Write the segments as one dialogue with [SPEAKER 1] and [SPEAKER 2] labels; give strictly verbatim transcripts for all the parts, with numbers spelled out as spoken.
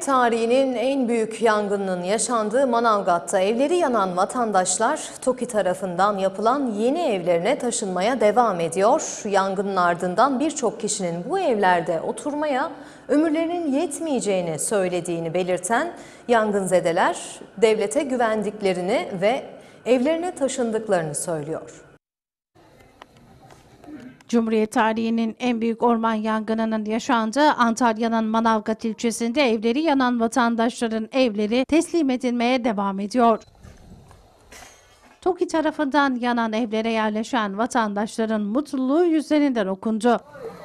[SPEAKER 1] tarihinin en büyük yangınının yaşandığı Manavgat'ta evleri yanan vatandaşlar TOKİ tarafından yapılan yeni evlerine taşınmaya devam ediyor. Yangının ardından birçok kişinin bu evlerde oturmaya ömürlerinin yetmeyeceğini söylediğini belirten yangınzedeler devlete güvendiklerini ve evlerine taşındıklarını söylüyor.
[SPEAKER 2] Cumhuriyet tarihinin en büyük orman yangınının yaşandığı Antalya'nın Manavgat ilçesinde evleri yanan vatandaşların evleri teslim edilmeye devam ediyor. TOKİ tarafından yanan evlere yerleşen vatandaşların mutluluğu yüzlerinden okundu.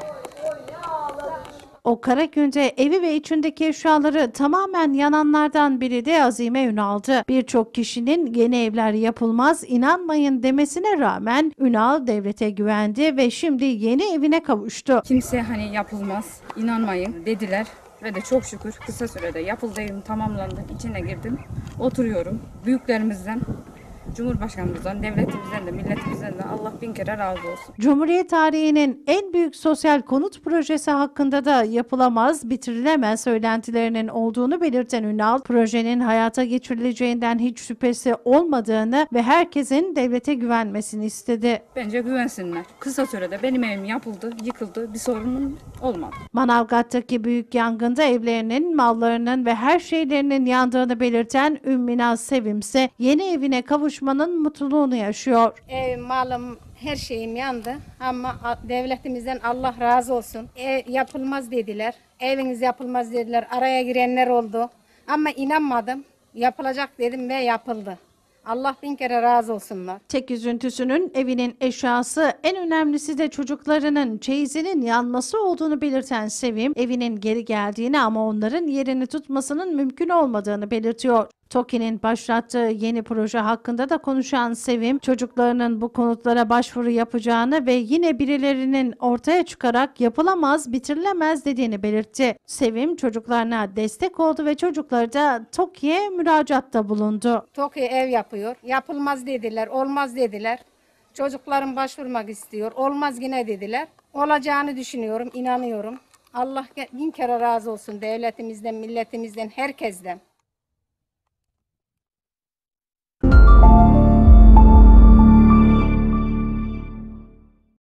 [SPEAKER 2] O kara günde evi ve içindeki eşyaları tamamen yananlardan biri de Azime Ünal'dı. Birçok kişinin yeni evler yapılmaz, inanmayın demesine rağmen Ünal devlete güvendi ve şimdi yeni evine kavuştu.
[SPEAKER 3] Kimse hani yapılmaz, inanmayın dediler ve de çok şükür kısa sürede yapıldı, evim tamamlandı. İçine girdim, oturuyorum. Büyüklerimizden, Cumhurbaşkanımızdan, devletimizden de, milletimizden de Allah bin kere razı olsun.
[SPEAKER 2] Cumhuriyet tarihinin en büyük sosyal konut projesi hakkında da yapılamaz, bitirilemez söylentilerinin olduğunu belirten Ünal, projenin hayata geçirileceğinden hiç şüphesi olmadığını ve herkesin devlete güvenmesini istedi.
[SPEAKER 3] Bence güvensinler. Kısa sürede benim evim yapıldı, yıkıldı, bir sorunum olmadı.
[SPEAKER 2] Manavgat'taki büyük yangında evlerinin, mallarının ve her şeylerinin yandığını belirten Ümmina Sevimse yeni evine kavuşmanın mutluluğunu yaşıyor.
[SPEAKER 4] Ev, malım, her şeyim yandı ama devletimizden Allah razı olsun. Ev yapılmaz dediler, eviniz yapılmaz dediler, araya girenler oldu ama inanmadım, yapılacak dedim ve yapıldı. Allah bin kere razı olsunlar.
[SPEAKER 2] Tek üzüntüsünün evinin eşyası, en önemlisi de çocuklarının çeyizinin yanması olduğunu belirten Sevim, evinin geri geldiğini ama onların yerini tutmasının mümkün olmadığını belirtiyor. TOKİ'nin başlattığı yeni proje hakkında da konuşan Sevim, çocuklarının bu konutlara başvuru yapacağını ve yine birilerinin ortaya çıkarak yapılamaz, bitirilemez dediğini belirtti. Sevim çocuklarına destek oldu ve çocukları da TOKİ'ye müracaatta bulundu.
[SPEAKER 4] TOKİ ev yapıyor, yapılmaz dediler, olmaz dediler. Çocuklarım başvurmak istiyor, olmaz yine dediler. Olacağını düşünüyorum, inanıyorum. Allah bin kere razı olsun devletimizden, milletimizden, herkesten.